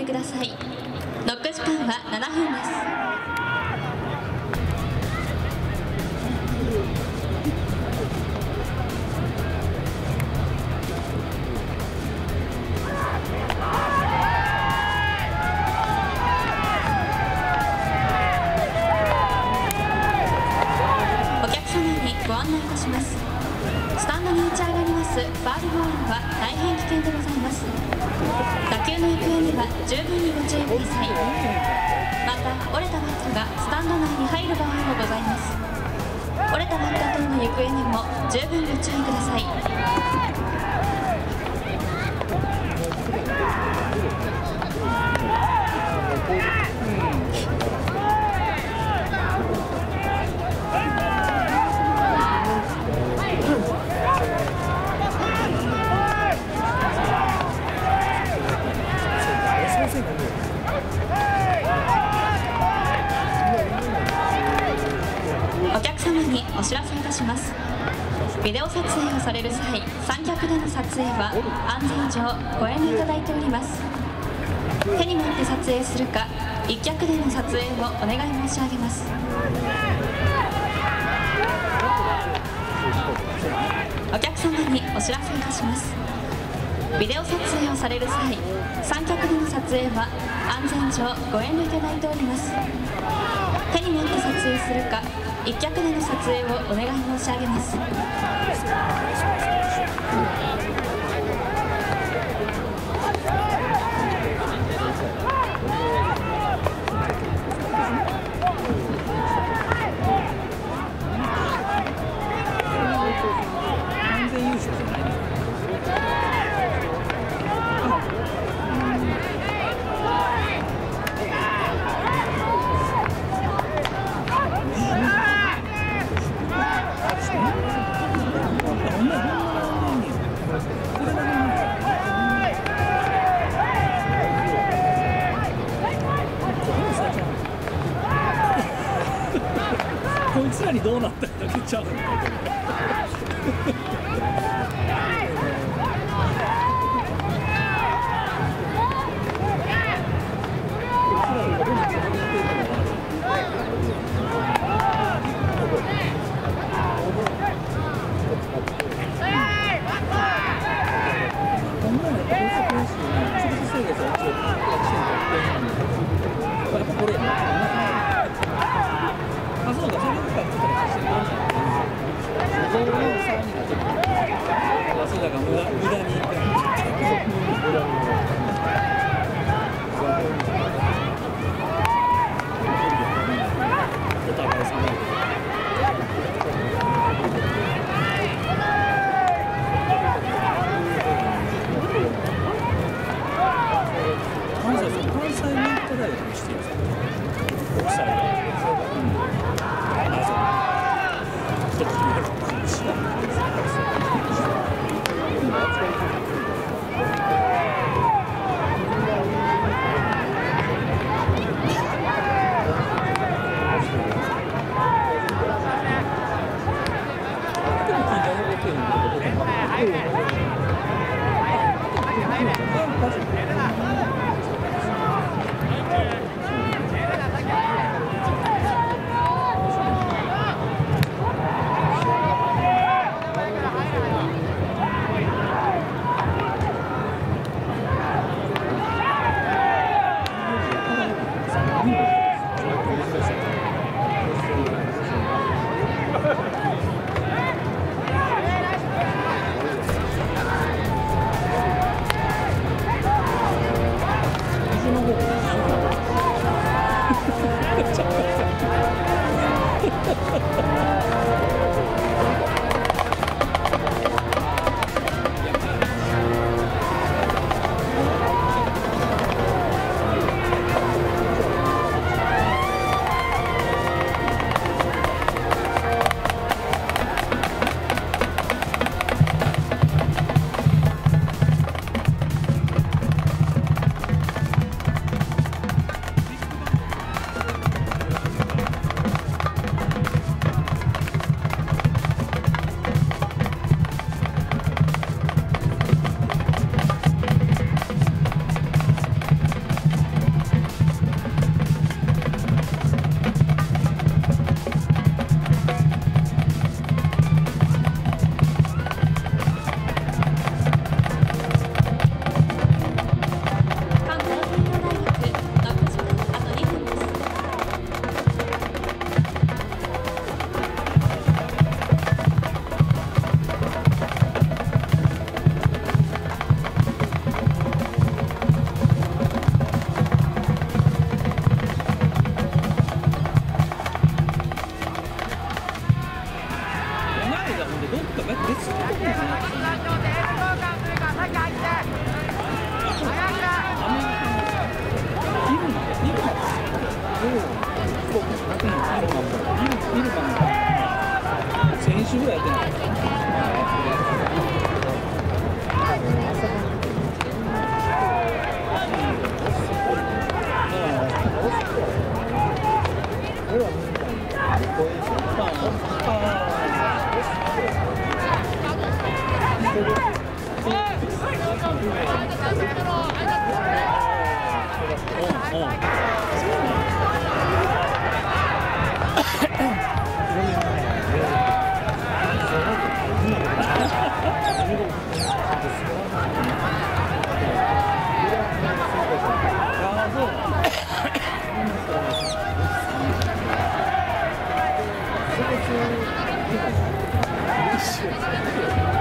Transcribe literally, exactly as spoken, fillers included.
ください。ノック時間はななふんです。ご案内いたします。スタンドに打ち上がりますファールボールは大変危険でございます。打球の行方には十分にご注意ください。また折れたバットがスタンド内に入る場合もございます。折れたバット等の行方にも十分ご注意ください。お客様にお知らせいたします。ビデオ撮影をされる際、三脚での撮影は安全上ご遠慮いただいております。手に持って撮影するか、一脚での撮影をお願い申し上げます。お客様にお知らせいたします。ビデオ撮影をされる際、三脚での撮影は安全上ご遠慮いただいております。手に持って撮影するか、一脚での撮影をお願い申し上げます。 完全優勝じゃないの。こいつらにどうなったんだけちゃうの。関西に行ったらしてるんですか。 一緒